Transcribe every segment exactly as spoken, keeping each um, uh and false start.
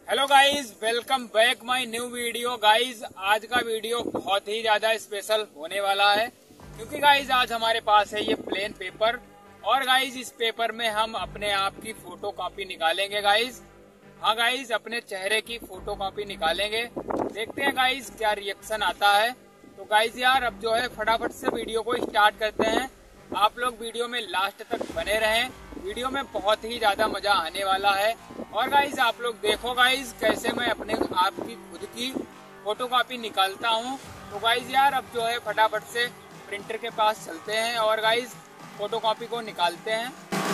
Hello guys, welcome back my new video. Guys आज का video बहुत ही ज्यादा स्पेशल होने वाला है क्योंकि गाइज आज हमारे पास है ये प्लेन पेपर और गाइज इस पेपर में हम अपने आप की फोटो कॉपी निकालेंगे। गाइज हाँ गाइज, अपने चेहरे की फोटो कॉपी निकालेंगे। देखते हैं गाइज क्या रिएक्शन आता है। तो गाइज यार अब जो है फटाफट से वीडियो को स्टार्ट करते हैं। आप लोग वीडियो में लास्ट तक बने रहें, वीडियो में बहुत ही ज्यादा मजा आने वाला है। और गाइज आप लोग देखो गाइज कैसे मैं अपने आप की खुद की फोटो कॉपी निकालता हूँ। तो गाइज यार अब जो है फटाफट से प्रिंटर के पास चलते हैं और गाइज फोटो कॉपी को निकालते हैं।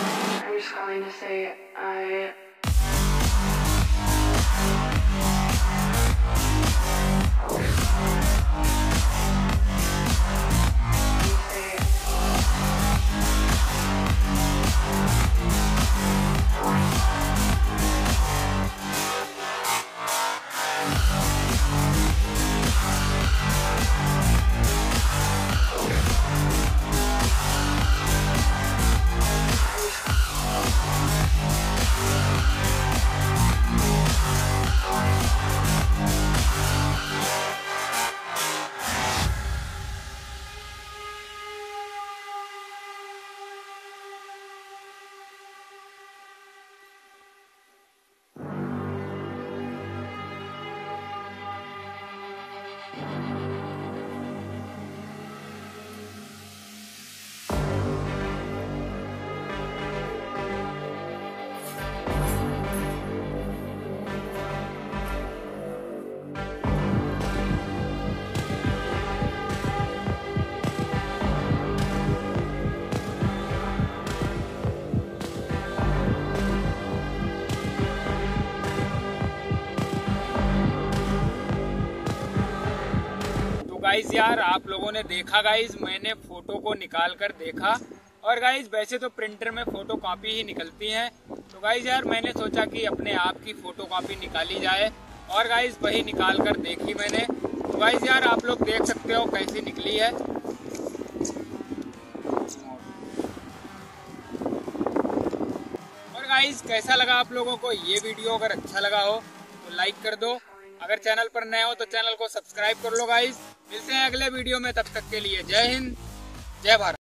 गाइज यार आप लोगों ने देखा गाइज, मैंने फोटो को निकाल कर देखा और गाइज वैसे तो प्रिंटर में फोटो कॉपी ही निकलती हैं। तो गाइज यार मैंने सोचा कि अपने आप की फोटो कॉपी निकाली जाए और गाइज वही निकाल कर देखी मैंने। तो गाइज यार आप लोग देख सकते हो कैसी निकली है। और गाइज कैसा लगा आप लोगों को ये वीडियो? अगर अच्छा लगा हो तो लाइक कर दो, अगर चैनल पर नए हो तो चैनल को सब्सक्राइब कर लो। गाइज मिलते हैं अगले वीडियो में, तब तक के लिए जय हिंद, जय भारत।